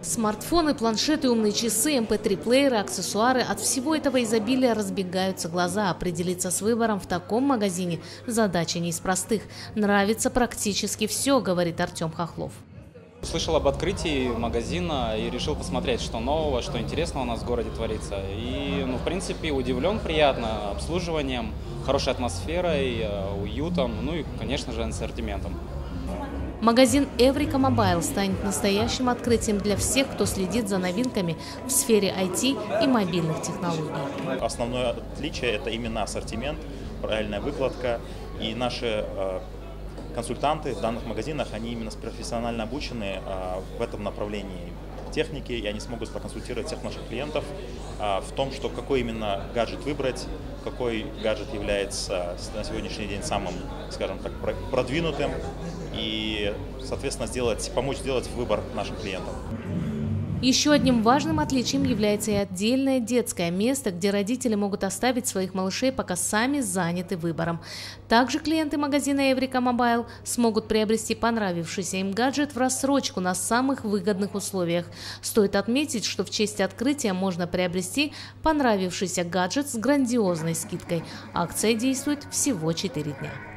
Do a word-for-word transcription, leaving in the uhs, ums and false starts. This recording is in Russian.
Смартфоны, планшеты, умные часы, эм пэ три-плееры, аксессуары – от всего этого изобилия разбегаются глаза. Определиться с выбором в таком магазине – задача не из простых. Нравится практически все, говорит Артем Хохлов. Слышал об открытии магазина и решил посмотреть, что нового, что интересного у нас в городе творится. И, ну, в принципе, удивлен приятно обслуживанием, хорошей атмосферой, уютом, ну и, конечно же, ассортиментом. Магазин Эврика Мобайл станет настоящим открытием для всех, кто следит за новинками в сфере ай ти и мобильных технологий. Основное отличие – это именно ассортимент, правильная выкладка. И наши э, консультанты в данных магазинах, они именно профессионально обучены э, в этом направлении техники, и они смогут проконсультировать всех наших клиентов э, в том, что какой именно гаджет выбрать, какой гаджет является на сегодняшний день самым, скажем так, продвинутым, и, соответственно, сделать, помочь сделать выбор нашим клиентам. Еще одним важным отличием является и отдельное детское место, где родители могут оставить своих малышей, пока сами заняты выбором. Также клиенты магазина Эврика Мобайл смогут приобрести понравившийся им гаджет в рассрочку на самых выгодных условиях. Стоит отметить, что в честь открытия можно приобрести понравившийся гаджет с грандиозной скидкой. Акция действует всего четыре дня.